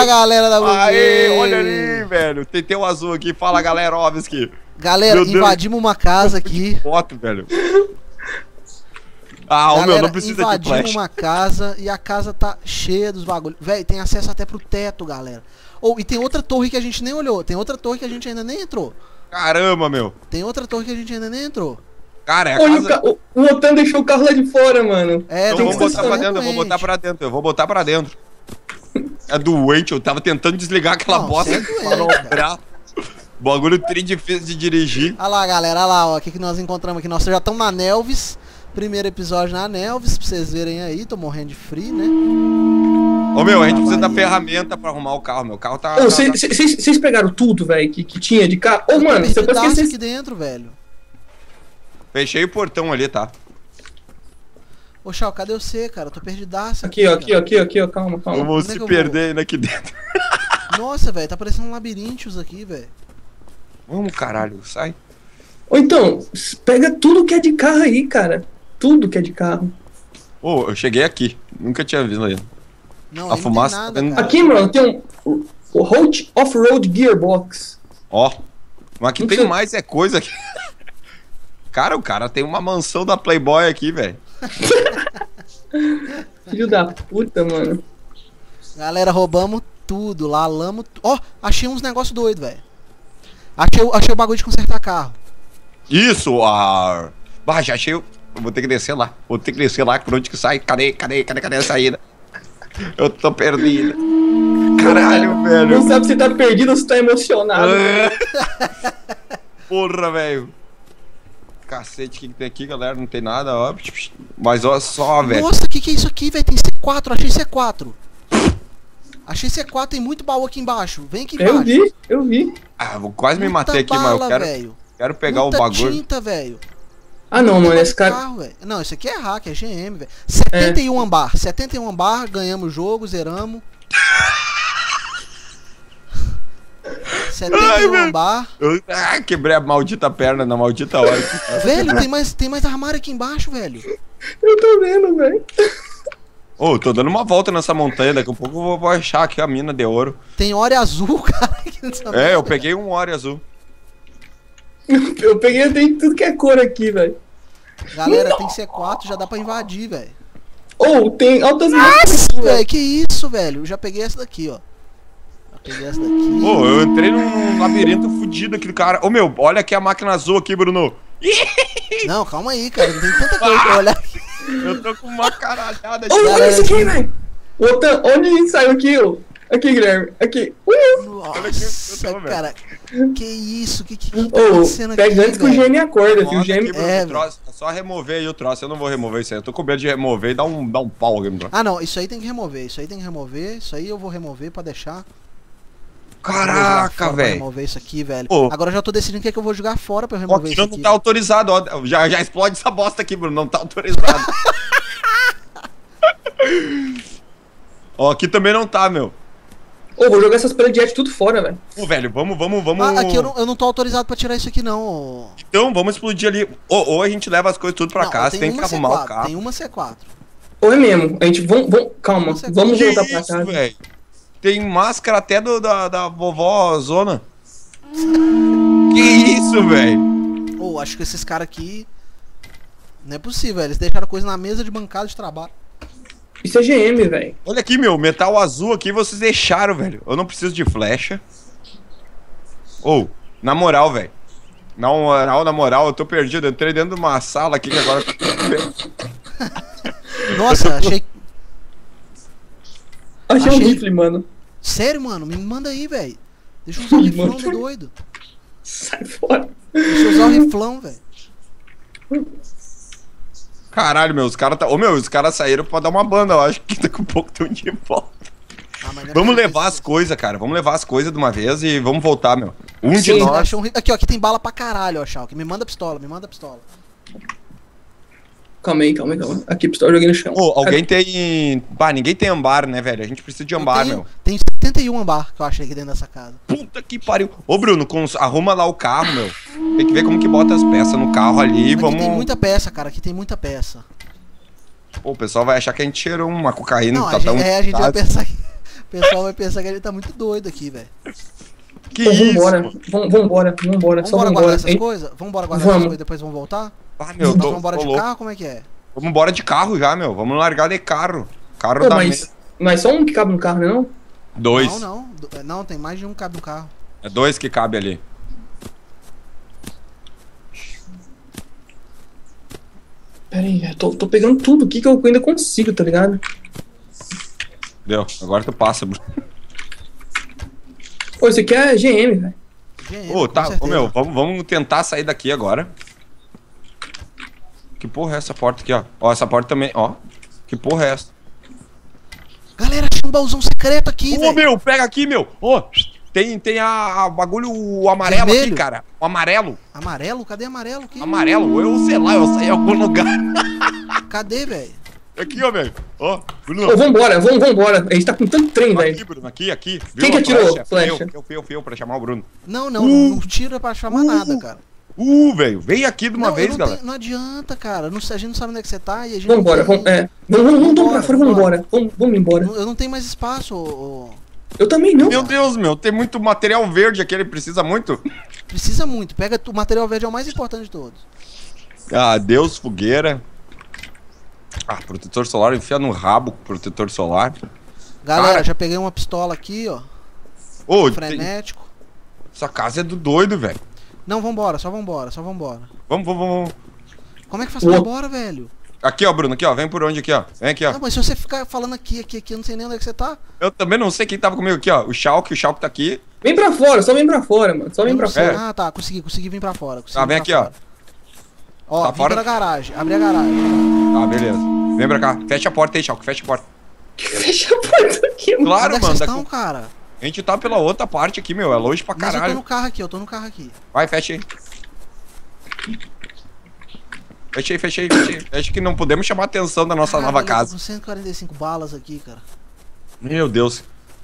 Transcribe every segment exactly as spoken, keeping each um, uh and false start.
galera da Blue Aê, Game. olha ali, velho. Tem, tem um azul aqui. Fala, galera, óbvio que. Galera, invadimos uma casa aqui. Foto, velho. Ah, o meu, não precisa de invadimos flash. uma casa e a casa tá cheia dos bagulhos. Velho, tem acesso até pro teto, galera. Ou, oh, e tem outra torre que a gente nem olhou. Tem outra torre que a gente ainda nem entrou. Caramba, meu. Tem outra torre que a gente ainda nem entrou. Cara, é a Olha, casa... o, ca... o Otan deixou o carro lá de fora, mano. É, Então tem vamos que botar ser pra dentro, eu vou botar pra dentro, eu vou botar pra dentro. É doente, eu tava tentando desligar aquela Não, bosta você é doente, manobrar. Bagulho tri difícil de dirigir. Olha lá, galera, olha lá, ó, o que, que nós encontramos aqui. Nós já estamos na Nelvis. Primeiro episódio na Nelvis, pra vocês verem aí. Tô morrendo de frio, né? Ô meu, a gente precisa da ferramenta pra arrumar o carro, meu carro tá... Vocês tá, tá... pegaram tudo, velho, que, que tinha de carro? Ô, mano, você pode esquecer... aqui dentro, velho. Fechei o portão ali, tá? Ô, Chau, cadê você, cara? Eu tô perdidaço. Aqui, ó, aqui, ó, aqui, aqui, ó, calma, calma. Eu vou se perder indo aqui dentro. Nossa, velho, tá parecendo um labirintos aqui, velho. Vamos, caralho, sai. Ou então, pega tudo que é de carro aí, cara. Tudo que é de carro. Ô, oh, eu cheguei aqui. Nunca tinha visto ainda. Não, a fumaça nada, tá vendo... Aqui, mano, tem um... O Hot Off-Road Gearbox. Ó. Mas aqui Não tem sei. mais é coisa aqui. Cara, o cara tem uma mansão da Playboy aqui, velho. Filho da puta, mano. Galera, roubamos tudo lá, lamos... Ó, oh, achei uns negócios doidos, velho. Achei, achei o bagulho de consertar carro. Isso, a... Ah, já achei... Eu vou ter que descer lá. Vou ter que descer lá, por onde que sai? Cadê, cadê, cadê, cadê a saída? Eu tô perdido. Caralho, velho. Não sabe se tá perdido ou se tá emocionado. Porra, velho. Cacete, o que, que tem aqui, galera? Não tem nada, ó. Mas olha só, velho. Nossa, o que, que é isso aqui, velho? Tem C quatro, achei C quatro. Achei C quatro, tem muito baú aqui embaixo. Vem aqui embaixo. Eu vi, eu vi. Ah, vou quase me Muita matei aqui, bala, mas eu quero, véio. quero pegar Muita o bagulho. tinta, velho. Ah, não, mano, esse cara... Carro, não, isso aqui é hack, é G M, velho. setenta e um é. ambar, setenta e um ambar, ganhamos o jogo, zeramos. setenta e um ambar. Eu ah, quebrei a maldita perna na maldita hora. Velho, tem mais, tem mais armário aqui embaixo, velho. Eu tô vendo, velho. Ô, oh, tô dando uma volta nessa montanha, daqui a pouco eu vou, vou achar aqui a mina de ouro. Tem ore azul, cara. É, eu peguei um ore azul. Eu peguei tem tudo que é cor aqui, velho. Galera, tem C quatro, já dá pra invadir, velho. Ou oh, tem altas Nossa, velho, que isso, velho. Eu já peguei essa daqui, ó. Já peguei essa daqui. Ô, oh, eu entrei num labirinto fudido aqui do cara. Ô, oh, meu, olha aqui a máquina azul aqui, Bruno. Não, calma aí, cara. Não tem tanta coisa pra olhar. Eu tô com uma caralhada de... Olha isso aqui, velho. Onde a gente saiu aqui, ó? Aqui, Guilherme. Aqui. Uh! Nossa, tô, cara. Que isso? Que que, que tá oh, acontecendo aqui, pega antes que o G M acorda, filho. O G M... Aqui, é, troço, é só remover aí o troço. Eu não vou remover isso aí. Eu tô com medo de remover e dar um, dar um pau aqui no troço. Ah, não. Isso aí tem que remover. Isso aí tem que remover. Isso aí eu vou remover pra deixar. Caraca, velho. remover isso aqui, velho. Oh. Agora eu já tô decidindo o que é que eu vou jogar fora pra eu remover ó, isso aqui. Não tá autorizado, ó. Já, já explode essa bosta aqui, Bruno. Não tá autorizado. Ó, aqui também não tá, meu. Ô, oh, vou jogar essas palhas de jet tudo fora, velho. Ô, velho, vamos, vamos, vamos... Ah, aqui eu não, eu não tô autorizado pra tirar isso aqui, não. Então, vamos explodir ali. Ou, ou a gente leva as coisas tudo pra não, casa, tem que arrumar C quatro, o carro. Tem uma C quatro. Ou é mesmo. A gente, vamos, vamos calma. Vamos que voltar isso, pra casa. Véio? Tem máscara até do, da, da vovó Zona. Que isso, velho? Ô, oh, acho que esses caras aqui... Não é possível, velho. Eles deixaram coisa na mesa de bancada de trabalho. Isso é G M, velho. Olha aqui, meu, metal azul aqui vocês deixaram, velho. Eu não preciso de flecha. Ou, oh, na moral, velho. Na moral, na moral, eu tô perdido. Eu entrei dentro de uma sala aqui que agora... Nossa, achei... Achei, Achei um rifle, mano. Sério, mano? Me manda aí, velho. Deixa eu usar o riflão do doido. Sai fora. Deixa eu usar o riflão, velho. Caralho, meu, os caras tá... Ô, meu, os caras saíram pra dar uma banda, eu acho que daqui a pouco estão de volta. Ah, vamos levar as coisas, cara. Vamos levar as coisas de uma vez e vamos voltar, meu. Um Sim, de nós... Um... Aqui, ó, aqui tem bala pra caralho, ó, Shulk. Me manda a pistola, me manda a pistola. Calma aí, calma aí, calma aí. Aqui, pistola, eu joguei no chão. Ô, oh, alguém tem... Bah, ninguém tem ambar, né, velho? A gente precisa de ambar, tenho... meu. Tem setenta e um ambar que eu achei aqui dentro dessa casa. Puta que pariu. Ô, Bruno, cons... arruma lá o carro, meu. Tem que ver como que bota as peças no carro ali, aqui vamos... tem muita peça, cara. Aqui tem muita peça. Pô, o pessoal vai achar que a gente cheirou uma cocaína. Não, tá a gente, tão... é, a gente vai pensar que... pessoal vai pensar que ele tá muito doido aqui, velho. Que Pô, isso? vambora, pô? Vam- vambora, vambora, só Vambora guardar vambora. essas hein? coisas? Vambora guardar Vamos. essas coisas e depois vamos voltar? Ah, meu, Nós tô, vamos embora tô de louco. carro? Como é que é? Vamos embora de carro já, meu. Vamos largar de carro. Carro Pô, da mas, mesa. mas só um que cabe no carro, né não? Dois. Não, não. Do- Não, tem mais de um que cabe no carro. É dois que cabe ali. Pera aí, eu tô, tô pegando tudo aqui que eu ainda consigo, tá ligado? Deu. Agora tu passa, Bruno. Pô, isso aqui é G M, velho. G M, Ô, com tá. Ô, certeza. meu, vamos, vamos tentar sair daqui agora. Que porra é essa porta aqui, ó? Ó, essa porta também, ó. Que porra é essa? Galera, tinha um baúzão secreto aqui, Ô, velho. meu, pega aqui, meu. Ô, tem, tem a, a bagulho o amarelo Vermelho? aqui, cara. O amarelo. Amarelo? Cadê amarelo? Que... Amarelo. Eu sei lá, eu saí em algum lugar. Cadê, velho? Aqui, ó, velho. Ó, Bruno. Ô, vambora, vamos, vambora. A gente tá com tanto trem, Aqui, velho. Bruno, aqui, aqui. Quem Viu que a atirou flecha? flecha? Eu, eu, eu, eu, pra chamar o Bruno. Não, não, Uh. não tira pra chamar Uh. nada, cara. Uh, velho, vem aqui de uma não, eu vez, não, galera. tem- não adianta, cara. Não sei- a gente não sabe onde é que você tá e a gente Vambora, não tem- vamos, é. Vamos, vamos, vamos, vamos pra fora, vamos embora. Vamos, vamos embora. Eu não tenho mais espaço, ô- ô. Eu também não. Meu Deus, meu, tem muito material verde aqui, ele precisa muito. Precisa muito. Pega tu- o material verde, é o mais importante de todos. Ah, Deus, fogueira. Ah, protetor solar, enfia no rabo protetor solar. Galera, Cara. já peguei uma pistola aqui, ó. Ô, tem- Frenético. essa casa é do doido, velho. Não, vambora, só vambora, só vambora. Vamos, vamos, vamos. Como é que faz Ô. pra ir embora, velho? Aqui, ó, Bruno, aqui, ó. Vem por onde aqui, ó. Vem aqui, ó. Não, mas se você ficar falando aqui, aqui, aqui, eu não sei nem onde é que você tá. Eu também não sei quem tava comigo aqui, ó. O Shulk, o Shulk tá aqui. Vem pra fora, só vem pra fora, mano. Só vem Eu pra não sei. fora. Ah, tá, consegui, consegui vir pra fora. consegui Tá, vir vem pra aqui, fora. Ó, Tá vim fora? pela garagem, abri a garagem. Tá, beleza. Vem pra cá. Fecha a porta aí, Shulk, fecha a porta. Fecha a porta aqui, mano. Claro, Onde é que mano. vocês daqui- estão, cara? A gente tá pela outra parte aqui, meu. É longe pra Mas eu tô caralho. no carro aqui, eu tô no carro aqui. Vai, fecha aí. Fecha aí, fecha aí, fecha aí. Acho que não podemos chamar a atenção da nossa Caralho, nova eu tô casa. com cento e quarenta e cinco balas aqui, cara. Meu Deus.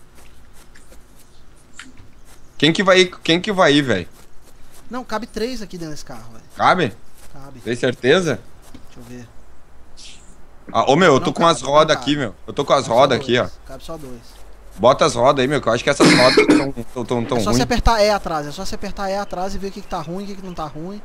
Quem que vai ir, quem que vai ir, velho? Não, cabe três aqui dentro desse carro, velho. Cabe? Cabe. Tem certeza? Deixa eu ver. Ah, ô meu, eu tô Não com as cabe, rodas não aqui, cabe. meu. Eu tô com as Cabe só rodas dois, aqui, ó. Cabe só dois. Bota as rodas aí, meu, que eu acho que essas rodas estão tão, tão, tão É só ruins. você apertar E atrás, é só você apertar E atrás e ver o que, que tá ruim, o que, que não tá ruim.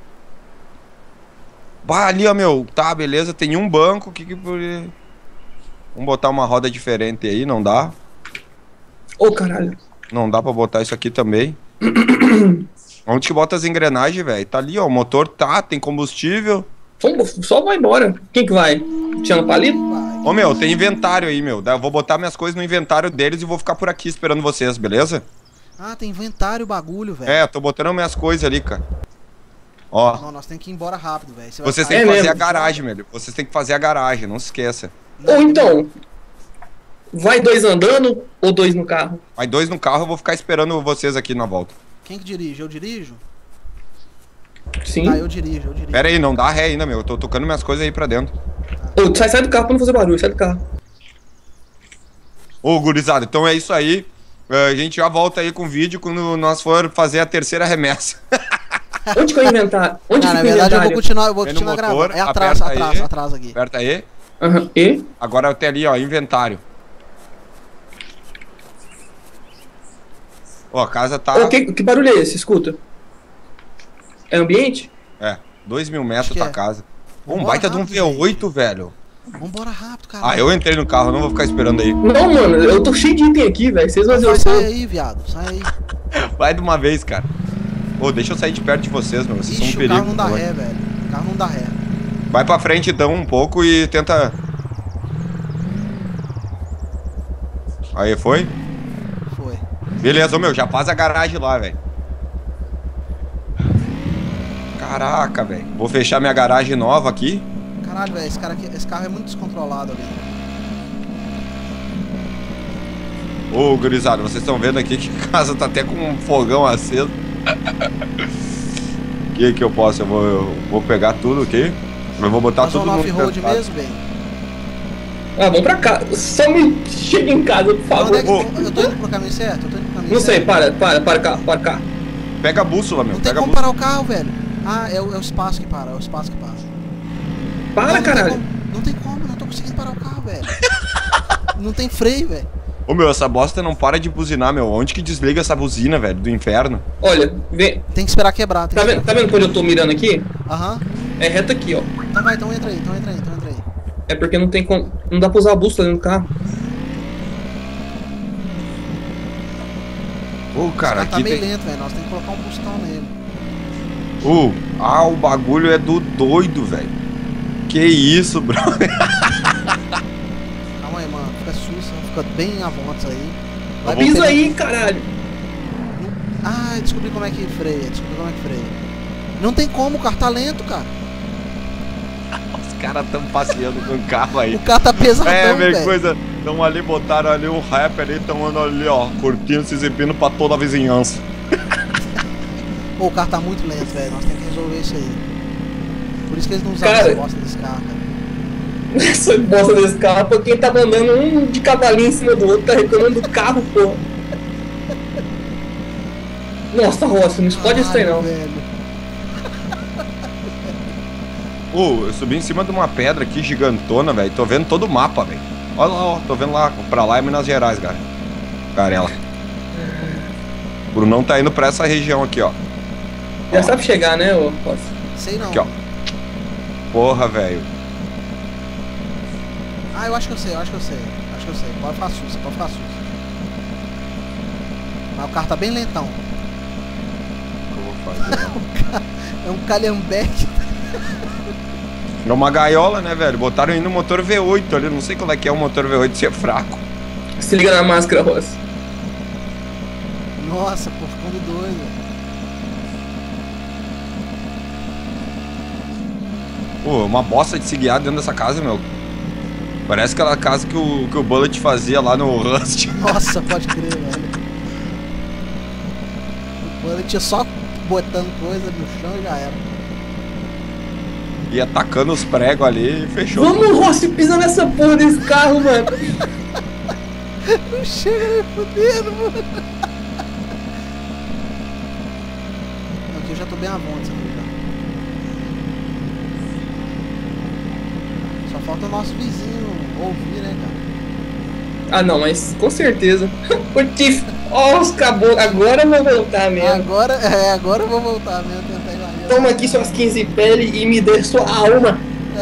Bah, ali, ó, meu. Tá, beleza. Tem um banco. Que que... Vamos botar uma roda diferente aí, não dá? Ô, caralho. Não dá pra botar isso aqui também. Onde que bota as engrenagens, velho? Tá ali, ó. O motor tá, tem combustível. Vamos, só vai embora. Quem que vai? Tiana Palito? Vai. Ô, meu, tem inventário aí, meu. Eu vou botar minhas coisas no inventário deles e vou ficar por aqui esperando vocês, beleza? Ah, tem inventário o bagulho, velho. É, eu tô botando minhas coisas ali, cara. Ó, Não, nós temos que ir embora rápido, velho. Você vai vocês ficar têm É que fazer mesmo? a garagem, velho. Vocês têm que fazer a garagem, não se esqueça. Ou então, vai dois andando ou dois no carro? Vai dois no carro, eu vou ficar esperando vocês aqui na volta. Quem que dirige? Eu dirijo? Sim. Tá, eu dirijo, eu dirijo. Pera aí, não dá ré ainda, meu. Eu tô tocando minhas coisas aí pra dentro. Ô, sai, sai do carro pra não fazer barulho, sai do carro. Ô, gurizada, então é isso aí. É, A gente já volta aí com o vídeo quando nós for fazer a terceira remessa. Onde que é o inventário? Onde Ah, na fica o verdade eu vou inventário? continuar, eu vou Vem no continuar motor, gravando. É atrás, aperta atrás, aí. atrás aqui. Aperta aí. Aham, e? Agora tem ali, ó, inventário. Ó, a casa tá... Ô, que, que barulho é esse? Escuta. É ambiente? É, dois mil metros Acho que tua é. casa. Pô, um Vambora baita de um rápido, V oito, velho. Vambora rápido, cara. Ah, eu entrei no carro, não vou ficar esperando aí. Não, mano, eu tô cheio de item aqui, velho. Vocês vão Vai, ver o sai seu. aí, viado. Sai aí. Vai de uma vez, cara. Ô, deixa eu sair de perto de vocês, meu. Vocês são um Ixi, o perigo. carro não dá por favor. ré, velho. O carro não dá ré. Vai pra frente então um pouco e tenta... Aí, foi? Foi. Beleza, ô meu, já faz a garagem lá, velho. Caraca, velho. Vou fechar minha garagem nova aqui. Caralho, velho, esse, cara aqui- esse carro é muito descontrolado ali. Ô, gurizada, vocês estão vendo aqui que a casa tá até com um fogão aceso. O que que eu posso? Eu vou, eu vou pegar tudo aqui. Eu vou botar Nós tudo vamos no no off-road inventário. mesmo, velho? Ah, vamos pra cá. Só me chega em casa, por Onde favor. é que- Ô. Eu tô indo pro caminho certo? Eu tô indo pro caminho Não sei, certo. para, para, para cá, para cá. Pega a bússola, meu. Não tem Pega a como bússola. parar o carro, velho. Ah, é o, é o espaço que para, é o espaço que para. Para, não, não caralho. Tem como, não tem como, não tô conseguindo parar o carro, velho. Não tem freio, velho. Ô, meu, essa bosta não para de buzinar, meu. Onde que desliga essa buzina, velho? Do inferno? Olha, vem. Tem que esperar quebrar. Tem Tá que vendo, tá esperar. vendo quando eu tô mirando aqui? Aham. É reto aqui, ó. Então vai, então entra aí, então entra aí, então entra aí. É porque não tem como. Não dá pra usar a bússola dentro do carro. Ô, cara, Esse carro tá aqui meio tem... lento, velho. Nós temos que colocar um bustão nele. Ô, ah, o bagulho é do doido, velho. Que isso, brother. Calma aí, mano. Fica sussa, fica bem à vontade aí. Vai Pisa pegar- aí, caralho. Ah, descobri como é que freia, descobri como é que freia. Não tem como, o carro tá lento, cara. Os caras tão passeando com o carro aí. O carro tá pesadão, É, velho, velho. coisa. Tão ali, botaram ali o rap ali, tão andando ali, ó, curtindo, se exibindo pra toda a vizinhança. Pô, o carro tá muito lento, velho. Nós temos que resolver isso aí. Por isso que eles não usaram Cara- essa bosta desse carro, cara. Essa bosta desse carro, pra quem tá mandando um de cavalinho em cima do outro, tá reclamando do carro, porra. Nossa, Rossi, não explode isso aí Caralho, não. velho. Ô, eu subi em cima de uma pedra aqui gigantona, velho. Tô vendo todo o mapa, velho. Olha lá, ó. Tô vendo lá. Pra lá é Minas Gerais, cara. Garela. O Brunão tá indo pra essa região aqui, ó. Já sabe chegar, né, ô Rossi? Sei não. Aqui, ó. Porra, velho. Ah, eu acho que eu sei, eu acho que eu sei. Acho que eu sei. Pode ficar sussa, pode ficar sussa. Mas o carro tá bem lentão. O que eu vou fazer? É um calhambeque. É uma gaiola, né, velho? Botaram aí no motor V oito ali. Não sei qual é que é o motor V oito, se é fraco. Se liga na máscara, Rossi. Nossa, pô, ficando doido. Pô, uma bosta de se guiar dentro dessa casa, meu. Parece aquela casa que o, que o Bullet fazia lá no Rust. Nossa, pode crer, velho. O Bullet tinha só botando coisa no chão e já era. E atacando os pregos ali e fechou. Vamos, Rossi, pisa nessa porra desse carro, mano. Não chega nem fudendo, mano. Não, aqui eu já tô bem à vontade, sabe? Já. Só falta o nosso vizinho ouvir, né, cara? Ah, não, mas com certeza. O Tiff, ó, os caboclos. Agora eu vou voltar mesmo. Agora, é, agora eu vou voltar mesmo, tentar ir lá mesmo. Toma aqui suas quinze peles e me dê sua alma.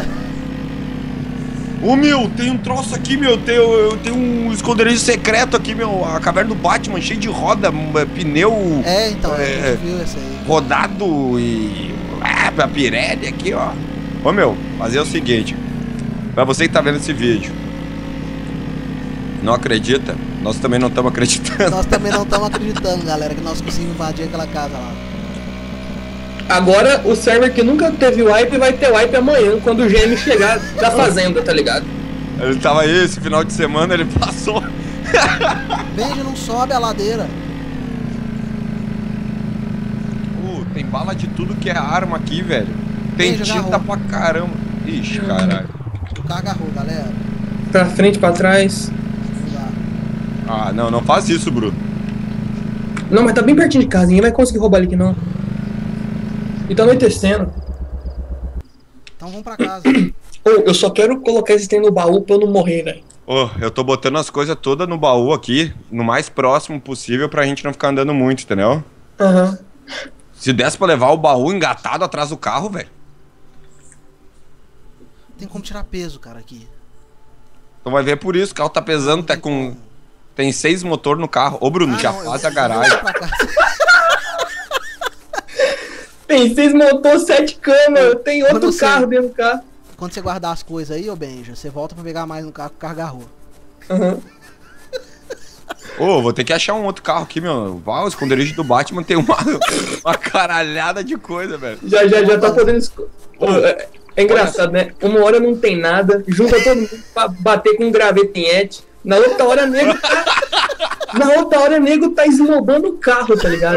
Ô, meu, tem um troço aqui, meu. Tem, eu tenho um esconderijo secreto aqui, meu. A caverna do Batman, cheio de roda, um, pneu É, então, É. a gente viu essa aí. rodado e... Ah, a Pirelli aqui, ó. Ô, meu, fazer o seguinte. Pra você que tá vendo esse vídeo, não acredita? Nós também não estamos acreditando. Nós também não estamos acreditando, galera, que nós conseguimos invadir aquela casa lá. Agora o server que nunca teve wipe vai ter wipe amanhã, quando o G M chegar da fazenda, tá ligado? Ele tava aí, esse final de semana ele passou. Benji, não sobe a ladeira. Uh, tem bala de tudo que é arma aqui, velho. Tem Beijo, tinta agarrou. pra caramba. Ixi, caralho. O carro agarrou, galera. Pra frente, pra trás. Vamos lá. Ah, não, não faz isso, Bruno. Não, mas tá bem pertinho de casa, ninguém vai conseguir roubar ele aqui não. E tá anoitecendo. Então vamos pra casa. Ô, eu só quero colocar esse trem no baú pra eu não morrer, velho. Ô, eu tô botando as coisas todas no baú aqui, no mais próximo possível pra gente não ficar andando muito, entendeu? Aham. Se desse pra levar o baú engatado atrás do carro, velho. Tem como tirar peso, cara, aqui. Então vai ver por isso, o carro tá pesando, Não tá tem com... como. Tem seis motor no carro. Ô, Bruno, Ah, já não, faz eu- a garagem. eu vou pra casa. Tem seis motor, sete câmeras, tem outro Quando você- carro dentro do carro. Quando você guardar as coisas aí, ô Benja, você volta pra pegar mais no carro que o carro agarrou. Aham. Ô, vou ter que achar um outro carro aqui, meu. Uau, o esconderijo do Batman tem uma, uma caralhada de coisa, velho. Já, já, já tá podendo... esco- Ô, é, é engraçado, né? Uma hora não tem nada, junta todo mundo pra bater com um gravetinhete. Na outra hora, nego tá... Na outra hora, nego tá esnobando o carro, tá ligado?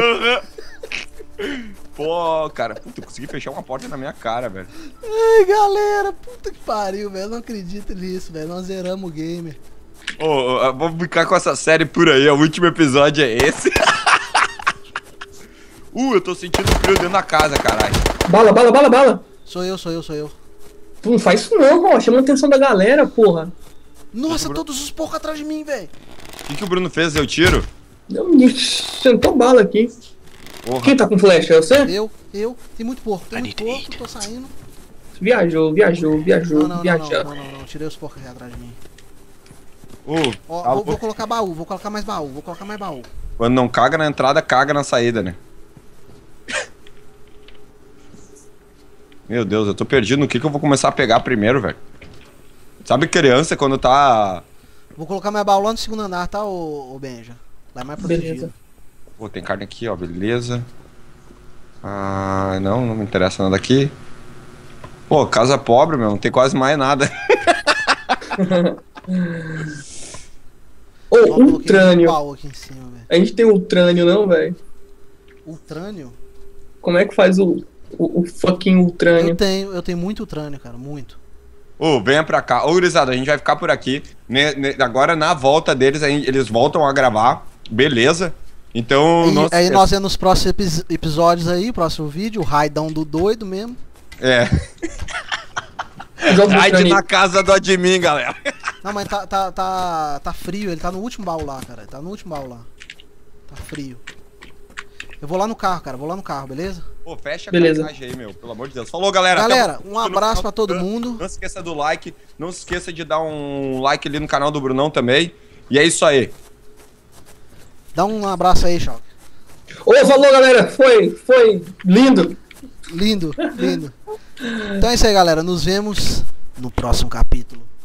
Pô, cara, puta, eu consegui fechar uma porta na minha cara, velho. Ai, galera, puta que pariu, velho. Eu não acredito nisso, velho. Nós zeramos o game. Ô, ô, vou ficar com essa série por aí, o último episódio é esse. uh, eu tô sentindo frio dentro da casa, caralho. Bala, bala, bala, bala. Sou eu, sou eu, sou eu. Tu não faz isso não, ó. Chama a atenção da galera, porra. Nossa, todos os porcos atrás de mim, velho. O que, que o Bruno fez? Eu tiro? Deu um sentou bala aqui. Porra. Quem tá com flecha? É você? Eu, eu. Tem muito porco, tem muito porco, tô saindo. Viajou, viajou, viajou, Não, não, não, viajou. não, não, não, não. Tirei os porcos aqui atrás de mim. Ô, Ó, tá vou, vou louco. colocar baú, vou colocar mais baú, vou colocar mais baú. Quando não caga na entrada, caga na saída, né? Meu Deus, eu tô perdido no que, que eu vou começar a pegar primeiro, velho. Sabe criança quando tá... Vou colocar mais baú lá no segundo andar, tá, ô, ô Benja? Lá é mais protegido. Beleza. Pô, tem carne aqui, ó, beleza. Ah, não, não me interessa nada aqui. Pô, casa pobre, meu, não tem quase mais nada. Ô, Ó, coloquei muito Ultrânio. baú aqui em cima, velho. A gente tem Ultrânio, não, velho? Ultrânio? Como é que faz o, o, o fucking Eu Ultrânio? tenho, eu tenho muito Ultrânio, cara, muito. Ô, venha pra cá. Ô, gurizada, a gente vai ficar por aqui. Ne- ne- agora, na volta deles, a gente- eles voltam a gravar. Beleza? Então, E, não se aí esqueça- nós vemos nos próximos epi- episódios aí, próximo vídeo, o raidão do doido mesmo. É. Joga o Raid Ultrânio. na casa do admin, galera. Não, mas tá, tá, tá, tá frio, ele tá no último baú lá, cara. Tá no último baú lá. Tá frio. Eu vou lá no carro, cara, vou lá no carro, beleza? Pô, fecha a Beleza. carenagem aí, meu. Pelo amor de Deus. Falou, galera. Galera, Até o- um abraço pra todo Não- mundo. Não se esqueça do like. Não se esqueça de dar um like ali no canal do Brunão também. E é isso aí. Dá um abraço aí, Choque. Ô, falou, galera. Foi, foi lindo. Lindo, lindo. Então é isso aí, galera. Nos vemos no próximo capítulo.